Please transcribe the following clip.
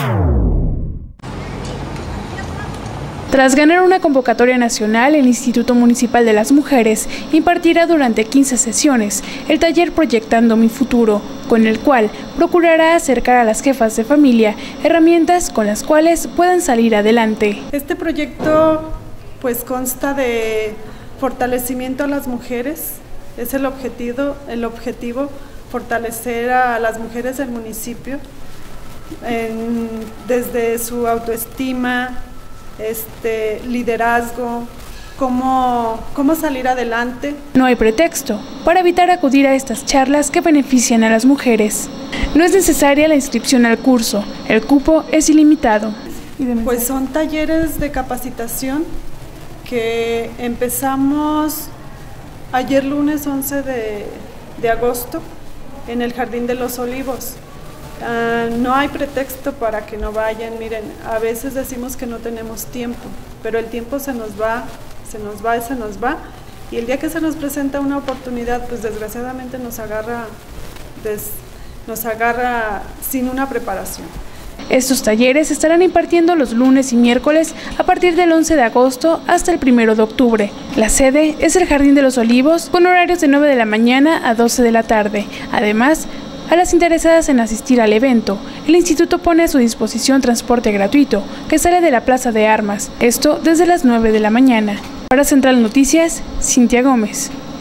Tras ganar una convocatoria nacional, el Instituto Municipal de las Mujeres impartirá durante 15 sesiones el taller Proyectando mi Futuro, con el cual procurará acercar a las jefas de familia herramientas con las cuales puedan salir adelante. Este proyecto pues consta de fortalecimiento a las mujeres, es el objetivo fortalecer a las mujeres del municipio desde su autoestima, liderazgo, cómo salir adelante. No hay pretexto para evitar acudir a estas charlas que benefician a las mujeres. No es necesaria la inscripción al curso, el cupo es ilimitado. Pues son talleres de capacitación que empezamos ayer lunes 11 de agosto en el Jardín de los Olivos. No hay pretexto para que no vayan. Miren, a veces decimos que no tenemos tiempo, pero el tiempo se nos va, y el día que se nos presenta una oportunidad, pues desgraciadamente nos agarra sin una preparación. Estos talleres se estarán impartiendo los lunes y miércoles a partir del 11 de agosto hasta el 1 de octubre. La sede es el Jardín de los Olivos, con horarios de 9 de la mañana a 12 de la tarde. Además, a las interesadas en asistir al evento, el instituto pone a su disposición transporte gratuito que sale de la Plaza de Armas, esto desde las 9 de la mañana. Para Central Noticias, Cintia Gómez.